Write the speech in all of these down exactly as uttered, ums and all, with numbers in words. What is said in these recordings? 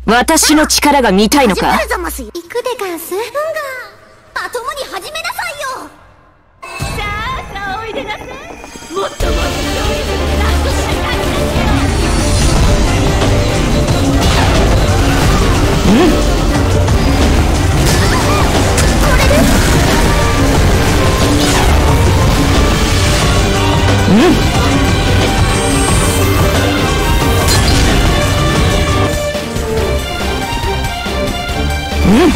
私の力が見たいのか？ 行くでガンス。まともに始めなさいよ。さあさあおいでなさい。もっともっと上手になんとしないうんこれでうんうん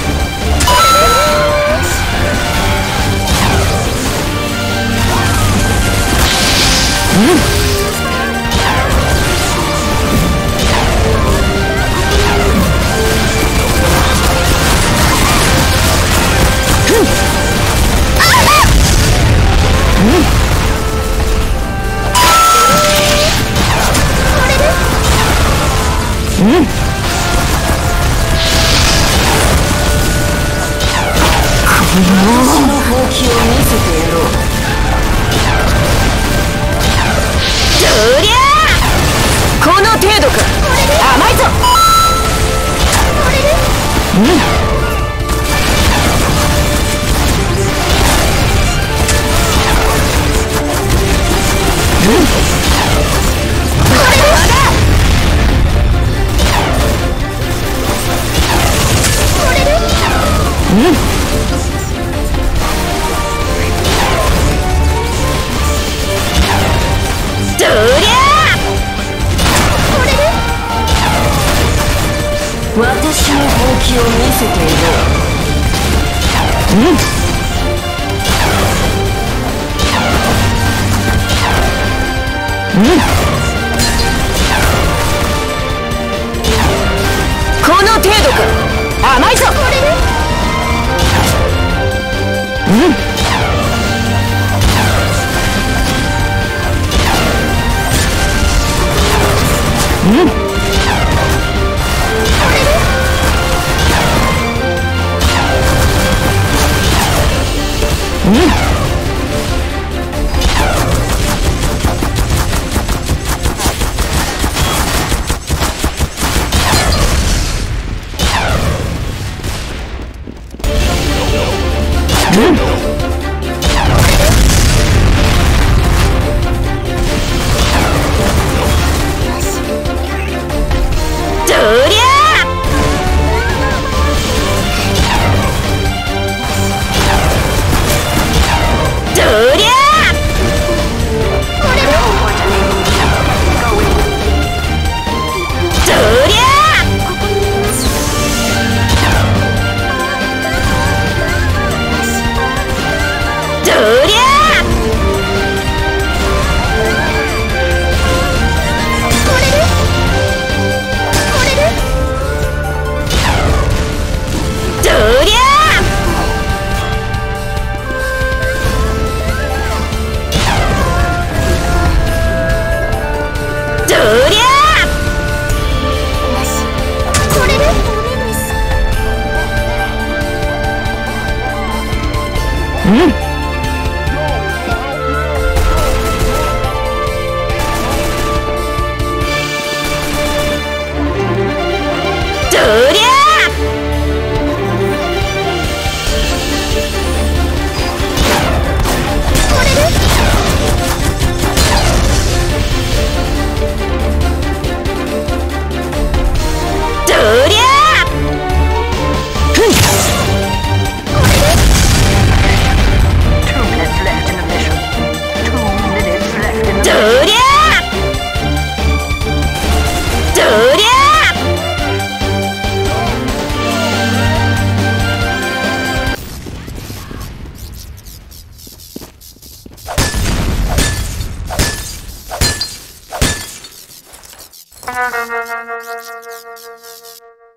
うん私のほうきを見せてやろう。どりゃあこの程度か。甘いぞ。うんうんうんどりゃ私のほうきを見せている。うんうんこの程度か。甘いぞ。うんうんうんうんうんどりゃ